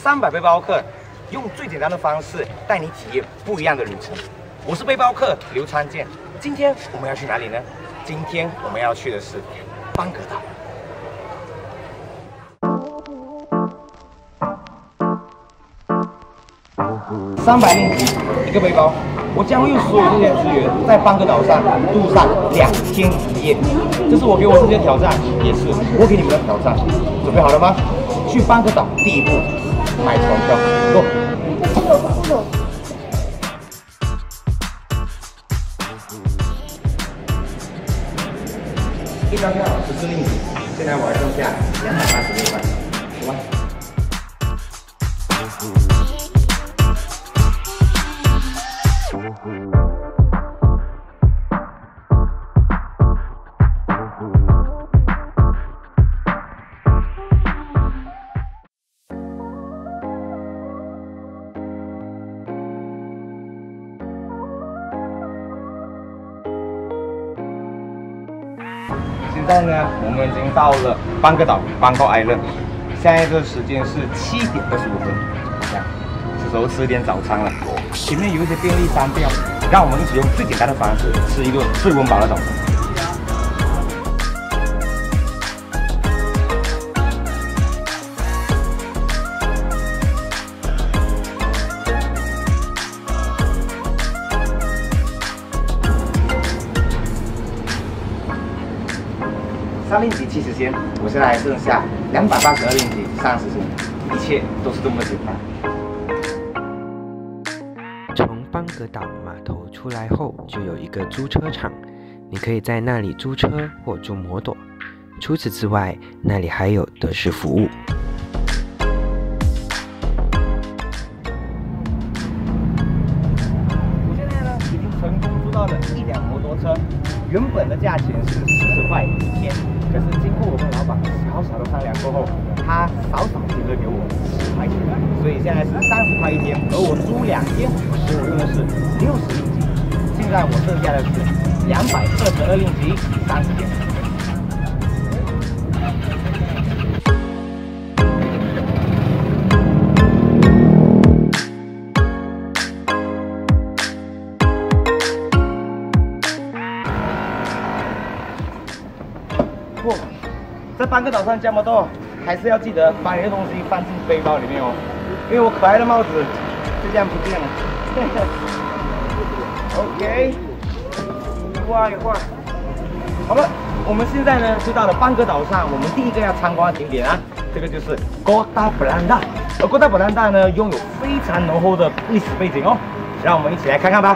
300背包客，用最简单的方式带你体验不一样的旅程。我是背包客刘川健，今天我们要去哪里呢？今天我们要去的是邦格岛。300令吉一个背包，我将会用所有这些资源在邦格岛上度上2天1夜。这是我给我自己的挑战，也是我给你们的挑战。准备好了吗？去邦格岛第一步，买船票。Go！ 一张票14令吉，现在我还剩下286块，走吧。现在呢，我们已经到了邦格岛 Bangkok Island， 现在的时间是7点25分，这样，是时候吃一点早餐了。前面有一些便利商店，让我们一起用最简单的方式吃一顿最温饱的早餐。3令吉70仙，我现在还剩下282令吉30仙，一切都是这么简单。 从邦格岛码头出来后，就有一个租车场，你可以在那里租车或租摩托。除此之外，那里还有德式服务。 我现在呢，已经成功租到了1辆摩托车，原本的价钱是40块1天。可是经过我跟老板小小的商量过后，他少减了给我10块钱，所以现在是30块1天，而我租2天，我用的是60令吉，现在我剩下的是222令吉30天。在邦格岛上这么多，还是要记得把你的东西放进背包里面哦，因为我可爱的帽子就这样不见了。OK， 一画一画。好了，我们现在呢就到了邦格岛上，我们第一个要参观的景点啊，这个就是 Kota Belanda。而 Kota Belanda 呢拥有非常浓厚的历史背景哦，让我们一起来看看吧。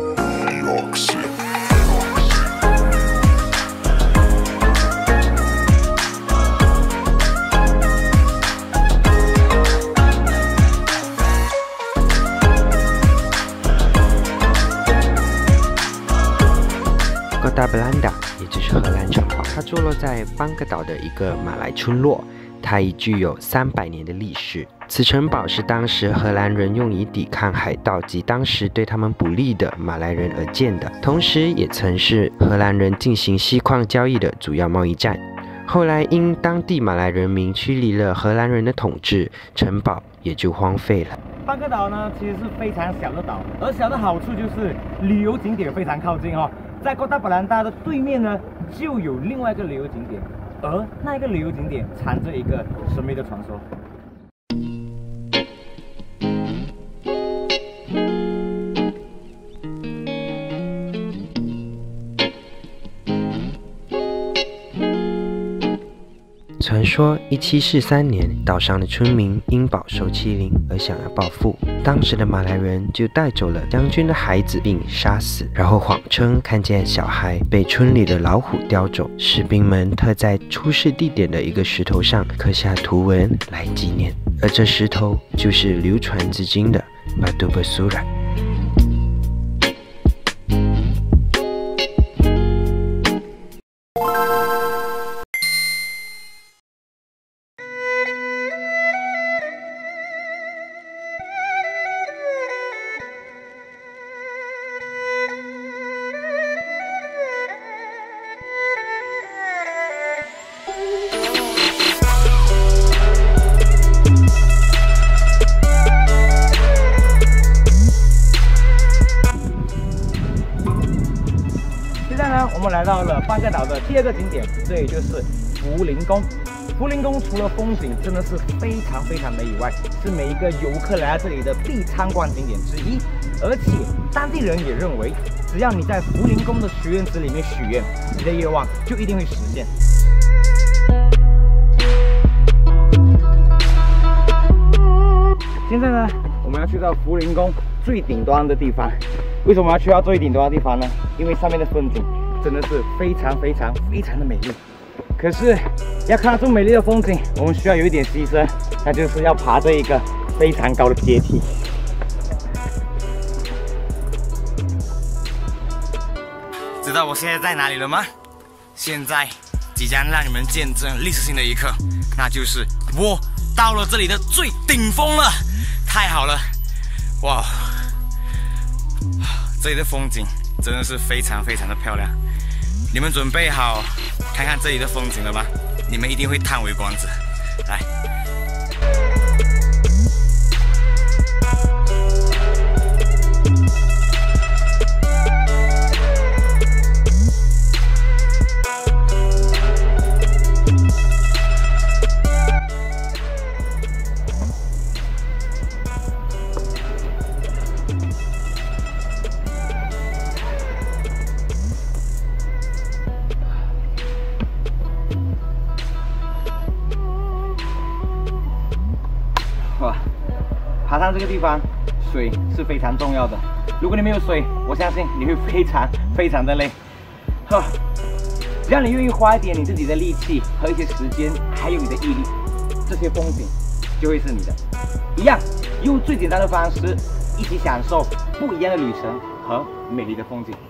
Kota Belanda 也就是荷兰城堡，它坐落在邦格岛的一个马来村落，它已具有300年的历史。此城堡是当时荷兰人用以抵抗海盗及当时对他们不利的马来人而建的，同时也曾是荷兰人进行锡矿交易的主要贸易站。后来因当地马来人民驱离了荷兰人的统治，城堡也就荒废了。 邦格岛呢其实是非常小的岛，而小的好处就是旅游景点非常靠近哦。在Kota Belanda的对面呢，就有另外一个旅游景点，而那一个旅游景点藏着一个神秘的传说。 传说1743年，岛上的村民因饱受欺凌而想要报复，当时的马来人就带走了将军的孩子并杀死，然后谎称看见小孩被村里的老虎叼走，士兵们特在出事地点的一个石头上刻下图文来纪念，而这石头就是流传至今的Bak²ia。 我们来到了半个岛的第2个景点，这也就是福陵宫。福陵宫除了风景真的是非常美以外，是每一个游客来到这里的必参观景点之一。而且当地人也认为，只要你在福陵宫的许愿池里面许愿，你的愿望就一定会实现。现在呢，我们要去到福陵宫最顶端的地方。为什么要去到最顶端的地方呢？因为上面的风景真的是非常的美丽。可是要看到这么美丽的风景，我们需要有一点牺牲，那就是要爬这一个非常高的阶梯。知道我现在在哪里了吗？现在即将让你们见证历史性的一刻，那就是我到了这里的最顶峰了。太好了，哇！这里的风景真的是非常的漂亮。你们准备好看看这里的风景了吗？你们一定会叹为观止。来。哇，爬上这个地方，水是非常重要的。如果你没有水，我相信你会非常的累。只要你愿意花一点你自己的力气和一些时间，还有你的毅力，这些风景就会是你的。一样，用最简单的方式，一起享受不一样的旅程和美丽的风景。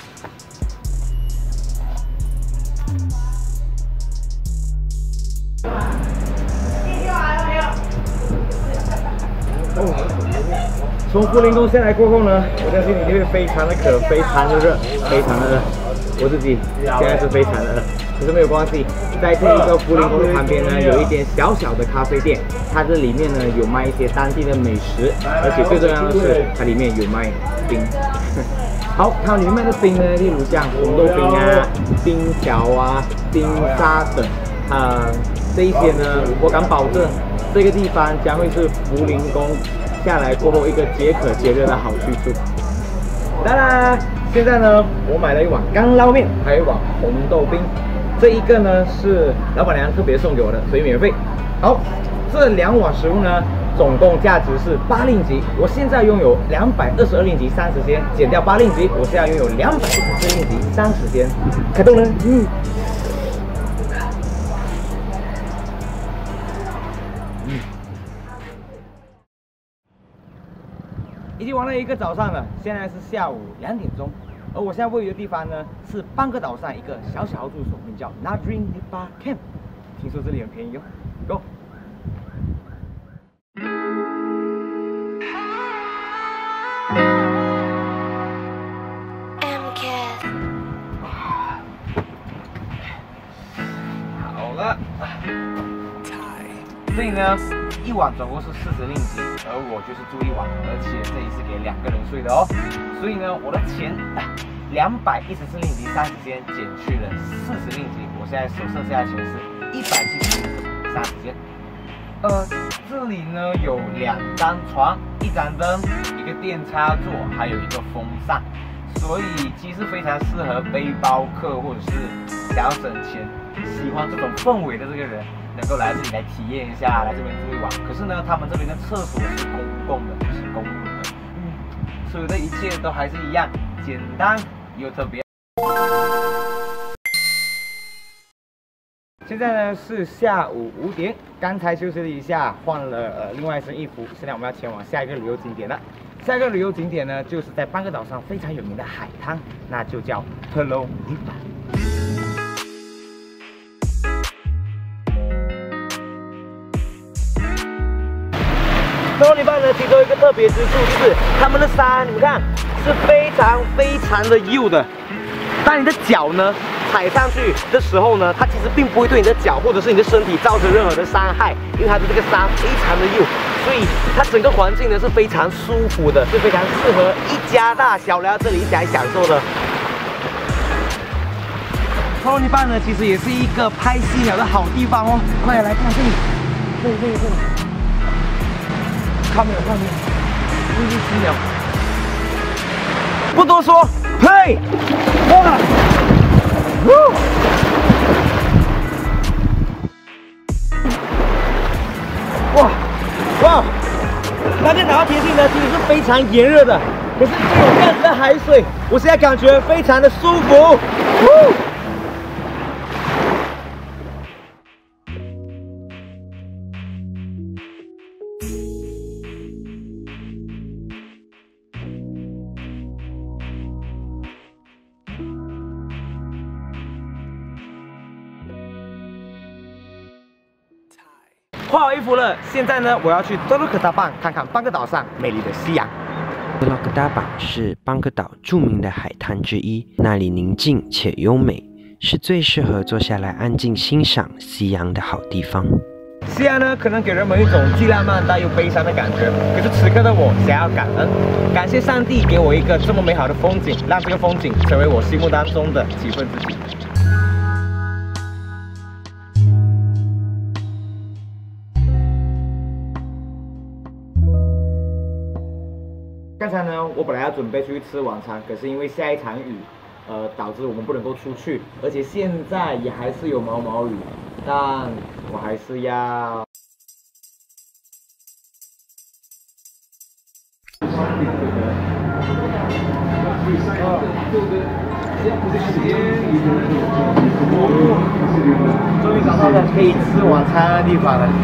从福陵宫下来过后呢，我相信你会非常的渴，非常的热。我自己现在是非常的饿，可是没有关系，在这一个福陵宫的旁边呢，有一间小的咖啡店，它这里面呢有卖一些当地的美食，而且最重要的是它里面有卖冰。好，它里面卖的冰呢，例如像红豆冰啊、冰条啊、冰沙等，这一些呢，我敢保证，这个地方将会是福陵宫下来过后一个解渴解热的好去处。当然，现在呢，我买了一碗干捞面，还有一碗红豆冰。这一个呢是老板娘特别送给我的，所以免费。好，这2碗食物呢，总共价值是8令吉。我现在拥有222令吉30仙，减掉8令吉，我现在拥有214令吉30仙。开动了，已经玩了一个早上了，现在是下午2点钟，而我现在位于的地方呢是半个岛上一个小住所，名叫 Rm300 Camp， 听说这里很便宜哦 ，Go！ 好了，这里呢一晚总共是40令吉，而我就是住1晚，而且这里是给2个人睡的哦。所以呢，我的钱214令吉30仙减去了40令吉，我现在手剩下的钱是170令吉30仙。这里呢有2张床、1盏灯、一个电插座，还有一个风扇，所以其实非常适合背包客或者是想要省钱、喜欢这种氛围的这个人。能够来这里来体验一下，来这边住1晚。可是呢，他们这边的厕所是公共的，不是公共的。所有的一切都还是一样，简单又特别。现在呢是下午5点，刚才休息了一下，换了另外一身衣服。现在我们要前往下一个旅游景点了。下一个旅游景点呢，就是在半个岛上非常有名的海滩，那就叫特隆尼巴。特隆尼巴呢，其中一个特别之处就是他们的山，你们看是非常的幼的。当你的脚呢踩上去的时候呢，它其实并不会对你的脚或者是你的身体造成任何的伤害，因为它的这个沙非常的幼，所以它整个环境呢是非常舒服的，是非常适合一家大小来到这里一起来享受的。 托罗尼邦呢，其实也是一个拍犀鸟的好地方哦。快来看这里，这里，看没有？这是犀鸟。不多说，嘿，哇，哇！那边岛的天气呢，其实是非常炎热的，可是就有这样子的海水，我现在感觉非常的舒服。换好衣服了，现在呢，我要去德洛克达邦看看邦哥岛上美丽的夕阳。 德洛克达邦是邦哥岛著名的海滩之一，那里宁静且优美，是最适合坐下来安静欣赏夕阳的好地方。 夕阳呢，可能给人们一种既浪漫但又悲伤的感觉。可是此刻的我想要感恩，感谢上帝给我一个这么美好的风景，让这个风景成为我心目当中的几分之几。刚才呢，我本来要准备出去吃晚餐，可是因为下一场雨，导致我们不能够出去，而且现在也还是有毛毛雨，但我还是要。终于找到了可以吃晚餐的地方了。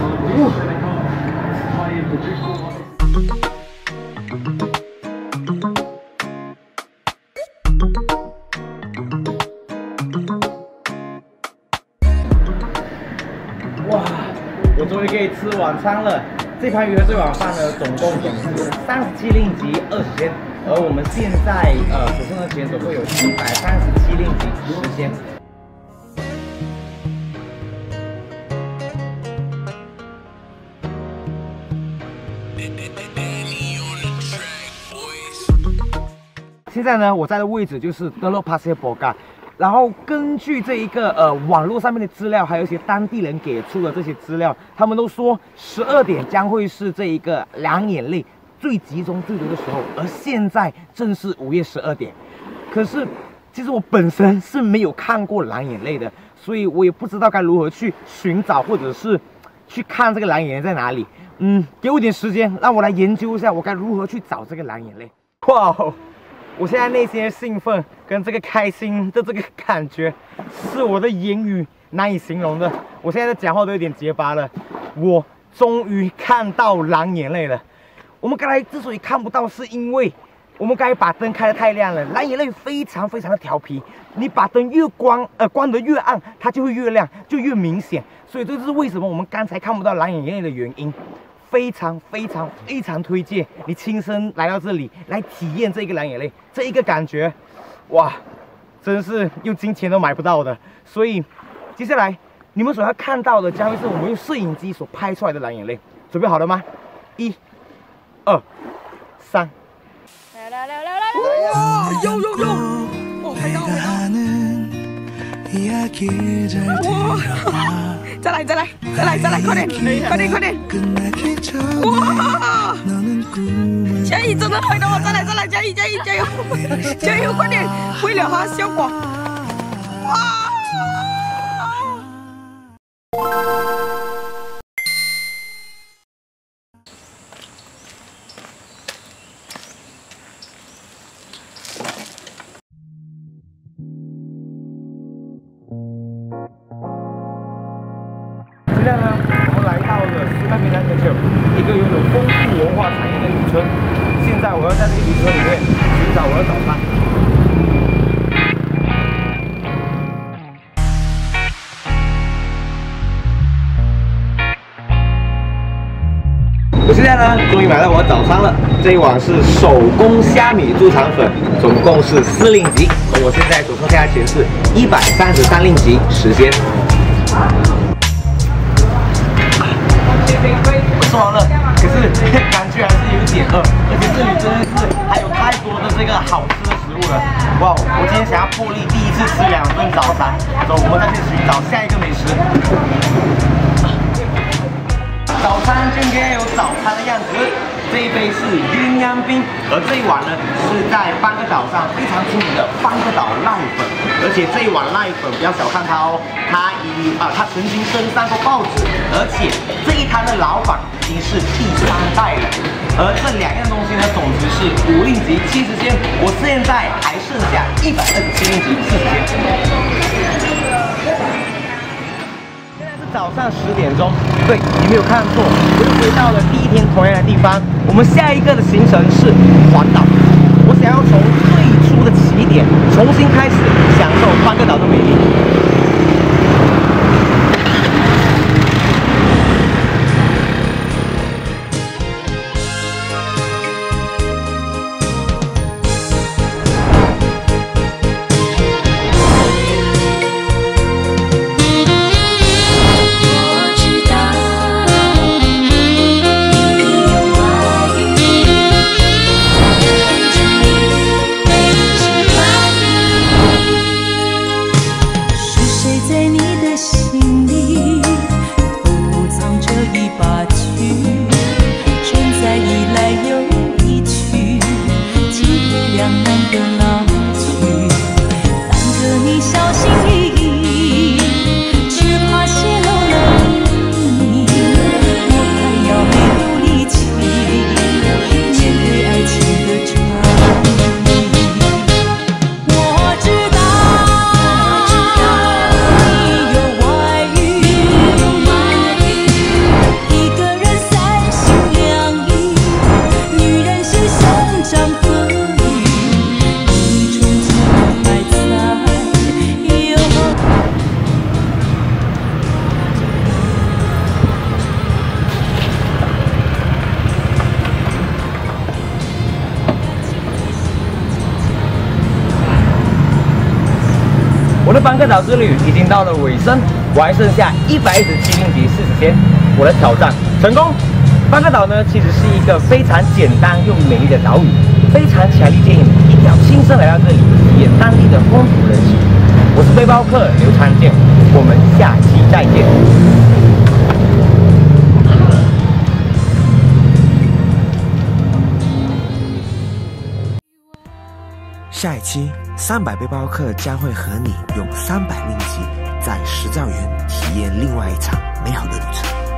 哇，我终于可以吃晚餐了。这盘鱼和这碗饭呢，总共是37令吉20仙，而我们现在所剩的钱总共有737令吉10仙。现在呢，我在的位置就是德洛帕谢博嘎。然后根据这一个网络上面的资料，还有一些当地人给出的这些资料，他们都说12点将会是这一个蓝眼泪最集中最多的时候，而现在正是午夜12点。可是其实我本身是没有看过蓝眼泪的，所以我也不知道该如何去寻找或者是去看这个蓝眼泪在哪里。给我一点时间，让我来研究一下我该如何去找这个蓝眼泪。哇！我现在内心的兴奋跟这个开心的这个感觉，是我的言语难以形容的。我现在的讲话都有点结巴了。我终于看到蓝眼泪了。我们刚才之所以看不到，是因为我们刚才把灯开得太亮了。蓝眼泪非常的调皮，你把灯越关得越暗，它就会越亮，就越明显。所以这就是为什么我们刚才看不到蓝眼泪的原因。非常推荐你亲身来到这里来体验这个蓝眼泪，这一个感觉，哇，真是用金钱都买不到的。所以接下来你们所要看到的将会是我们用摄影机所拍出来的蓝眼泪。准备好了吗？1、2、3。 哇，有！哦，拍到！哇！再来，快点！哇！嘉义真的拍到了，再来，嘉义加油，快点！为了它效果，哇！ 现在呢，我们来到了一个拥有丰富文化产业的渔村。现在我要在这个渔村里面寻找我的早餐。我现在呢，终于买到我的早餐了。这一碗是手工虾米猪肠粉，总共是4令吉，而我现在手上下的钱是133令吉10仙。 爽了，可是感觉还是有点饿，而且这里真的是还有太多的这个好吃的食物了。哇，我今天想要破例第一次吃2顿早餐，走，我们再去寻找下一个美食。早餐就应该有早餐的样子。这一杯是鸳鸯冰，而这一碗呢是在班克岛上非常出名的班克岛濑粉，而且这一碗濑粉不要小看它哦，它曾经登上过报纸，而且这一摊的老板已经是第3代了。而这2样东西呢，总值是5令吉70仙，我现在还剩下127令吉40仙。早上10点钟，对，你没有看错，我又回到了第一天同样的地方。我们下一个的行程是环岛，我想要从最初的起点重新开始享受班克岛的美丽。我的班克岛之旅已经到了尾声，我还剩下117令吉40仙，我的挑战成功。班克岛呢，其实是一个非常简单又美丽的岛屿，非常强烈建议你一定要亲身来到这里，体验当地的风土人情。我是背包客刘长健，我们下期再见。 下一期300背包客将会和你用300令吉在石造园体验另外一场美好的旅程。